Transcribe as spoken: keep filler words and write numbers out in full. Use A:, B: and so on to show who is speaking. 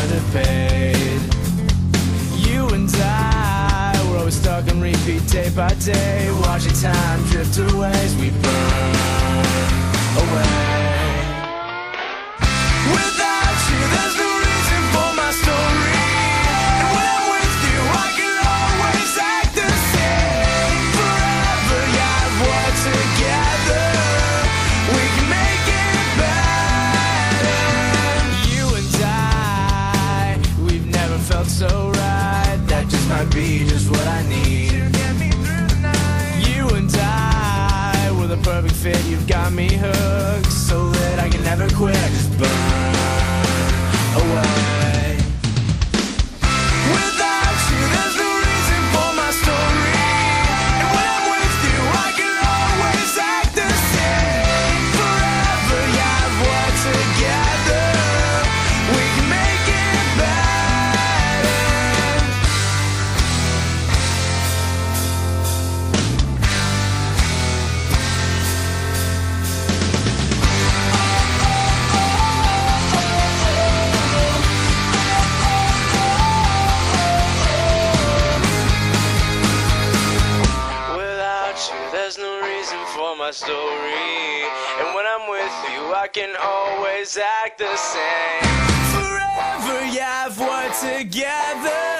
A: underpaid. You and I were always stuck on repeat day by day, watching time drift away as we burn away. Without you, there's no reason for my story. And when I'm with you, I can always act the same. Forever, yeah, I've worked together. We can make it better. You and I, we've never felt so right. That just might be just what I need to get me through the night. You and I, we're the perfect fit. You've got me hooked, so that I can never quit. I just burn away. Without you, there's no reason for my story. And when I'm with you, I can always act the same. Forever, yeah, I've worked together. We can make it better. Without you, there's no reason for my story. And when I'm with you, I can always act the same. Forever, yeah, I've worked together.